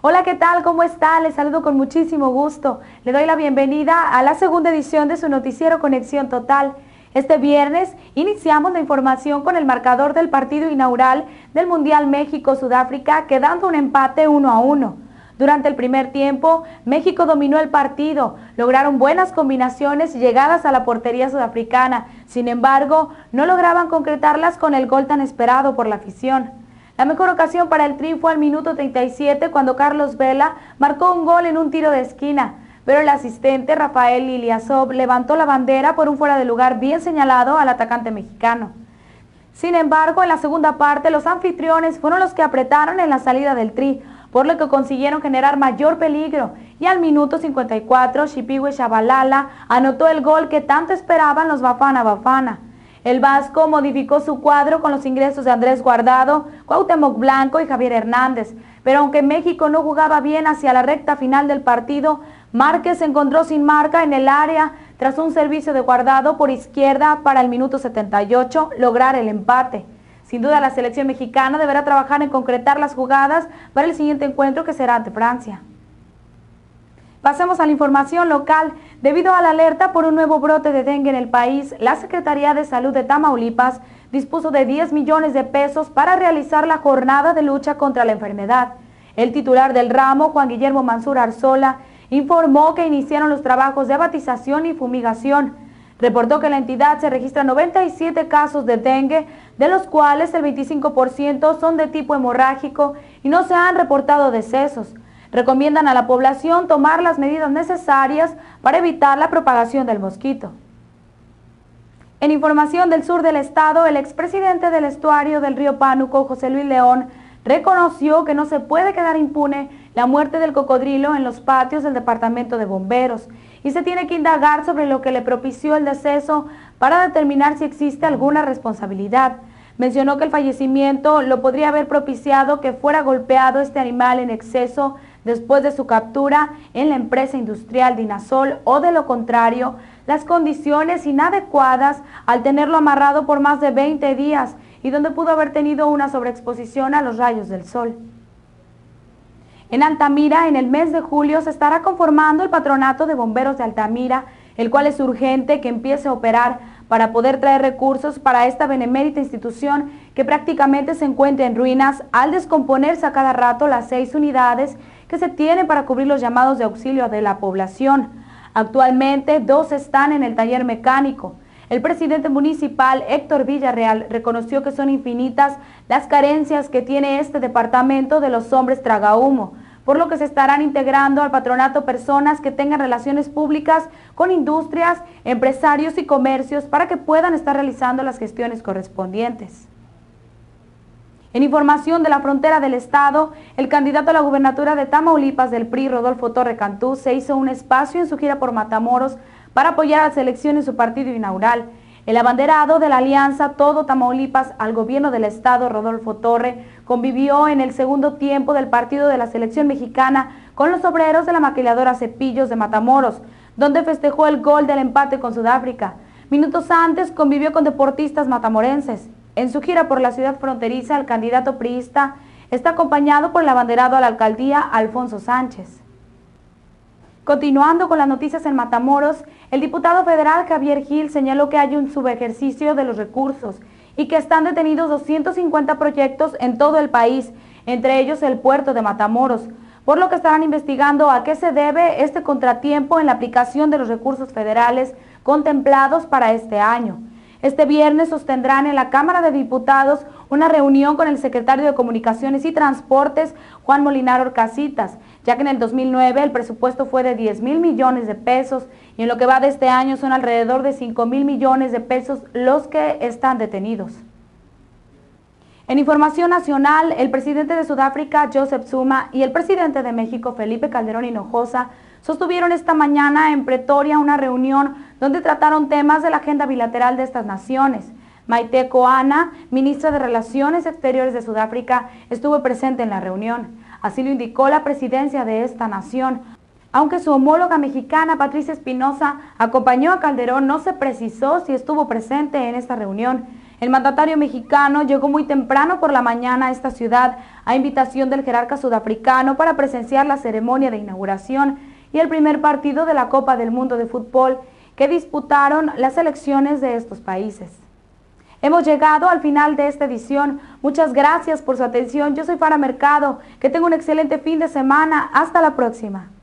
Hola, ¿qué tal? ¿Cómo está? Les saludo con muchísimo gusto. Le doy la bienvenida a la segunda edición de su noticiero Conexión Total. Este viernes iniciamos la información con el marcador del partido inaugural del Mundial México-Sudáfrica, quedando un empate 1-1. Durante el primer tiempo, México dominó el partido, lograron buenas combinaciones y llegadas a la portería sudafricana. Sin embargo, no lograban concretarlas con el gol tan esperado por la afición. La mejor ocasión para el Tri fue al minuto 37 cuando Carlos Vela marcó un gol en un tiro de esquina, pero el asistente Rafael Ilyasov levantó la bandera por un fuera de lugar bien señalado al atacante mexicano. Sin embargo, en la segunda parte los anfitriones fueron los que apretaron en la salida del Tri, por lo que consiguieron generar mayor peligro, y al minuto 54 Xipiwe Shabalala anotó el gol que tanto esperaban los Bafana Bafana. El vasco modificó su cuadro con los ingresos de Andrés Guardado, Cuauhtémoc Blanco y Javier Hernández, pero aunque México no jugaba bien hacia la recta final del partido, Márquez se encontró sin marca en el área tras un servicio de Guardado por izquierda para el minuto 78 lograr el empate. Sin duda la selección mexicana deberá trabajar en concretar las jugadas para el siguiente encuentro que será ante Francia. Pasemos a la información local. Debido a la alerta por un nuevo brote de dengue en el país, la Secretaría de Salud de Tamaulipas dispuso de 10 millones de pesos para realizar la jornada de lucha contra la enfermedad. El titular del ramo, Juan Guillermo Mansur Arzola, informó que iniciaron los trabajos de abatización y fumigación. Reportó que en la entidad se registran 97 casos de dengue, de los cuales el 25% son de tipo hemorrágico y no se han reportado decesos. Recomiendan a la población tomar las medidas necesarias para evitar la propagación del mosquito. En información del sur del estado, el expresidente del estuario del río Pánuco, José Luis León, reconoció que no se puede quedar impune la muerte del cocodrilo en los patios del departamento de bomberos y se tiene que indagar sobre lo que le propició el deceso para determinar si existe alguna responsabilidad. Mencionó que el fallecimiento lo podría haber propiciado que fuera golpeado este animal en exceso después de su captura en la empresa industrial Dinasol o de lo contrario, las condiciones inadecuadas al tenerlo amarrado por más de 20 días y donde pudo haber tenido una sobreexposición a los rayos del sol. En Altamira, en el mes de julio, se estará conformando el Patronato de Bomberos de Altamira, el cual es urgente que empiece a operar para poder traer recursos para esta benemérita institución que prácticamente se encuentra en ruinas al descomponerse a cada rato las 6 unidades que se tienen para cubrir los llamados de auxilio de la población. Actualmente 2 están en el taller mecánico. El presidente municipal, Héctor Villarreal, reconoció que son infinitas las carencias que tiene este departamento de los hombres tragahumo, por lo que se estarán integrando al patronato personas que tengan relaciones públicas con industrias, empresarios y comercios para que puedan estar realizando las gestiones correspondientes. En información de la frontera del estado, el candidato a la gubernatura de Tamaulipas del PRI, Rodolfo Torre Cantú, se hizo un espacio en su gira por Matamoros para apoyar a la selección en su partido inaugural. El abanderado de la alianza Todo Tamaulipas al gobierno del estado, Rodolfo Torre, convivió en el segundo tiempo del partido de la selección mexicana con los obreros de la maquiladora Cepillos de Matamoros, donde festejó el gol del empate con Sudáfrica. Minutos antes convivió con deportistas matamorenses. En su gira por la ciudad fronteriza, el candidato priista está acompañado por el abanderado a la alcaldía, Alfonso Sánchez. Continuando con las noticias en Matamoros, el diputado federal Javier Gil señaló que hay un subejercicio de los recursos y que están detenidos 250 proyectos en todo el país, entre ellos el puerto de Matamoros, por lo que estarán investigando a qué se debe este contratiempo en la aplicación de los recursos federales contemplados para este año. Este viernes sostendrán en la Cámara de Diputados una reunión con el secretario de Comunicaciones y Transportes, Juan Molinar Orcasitas, ya que en el 2009 el presupuesto fue de 10,000 millones de pesos y en lo que va de este año son alrededor de 5,000 millones de pesos los que están detenidos. En información nacional, el presidente de Sudáfrica, Joseph Zuma, y el presidente de México, Felipe Calderón Hinojosa, sostuvieron esta mañana en Pretoria una reunión donde trataron temas de la agenda bilateral de estas naciones. Maite Koana, ministra de Relaciones Exteriores de Sudáfrica, estuvo presente en la reunión. Así lo indicó la presidencia de esta nación. Aunque su homóloga mexicana, Patricia Espinosa, acompañó a Calderón, no se precisó si estuvo presente en esta reunión. El mandatario mexicano llegó muy temprano por la mañana a esta ciudad a invitación del jerarca sudafricano para presenciar la ceremonia de inauguración y el primer partido de la Copa del Mundo de Fútbol que disputaron las selecciones de estos países. Hemos llegado al final de esta edición. Muchas gracias por su atención. Yo soy Fara Mercado. Que tenga un excelente fin de semana. Hasta la próxima.